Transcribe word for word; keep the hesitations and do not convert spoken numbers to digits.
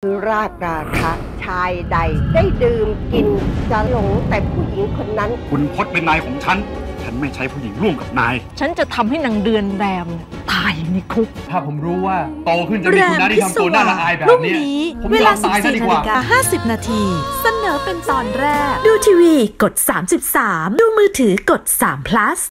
ราชราคะชายใดได้ดื่มกินจะหลงแต่ผู้หญิงคนนั้นคุณพจน์เป็นนายของฉันฉันไม่ใช้ผู้หญิงร่วมกับนายฉันจะทำให้นางเดือนแรมตายในคุกถ้าผมรู้ว่าโตขึ้นจะมีคุณน้าที่ทำตัวน่าละอายแบบนี้ผมยอมตายซะดีกว่าเวลา สิบสี่นาฬิกาห้าสิบนาทีเสนอเป็นตอนแรกดูทีวีกดสามสิบสามดูมือถือกดสาม plus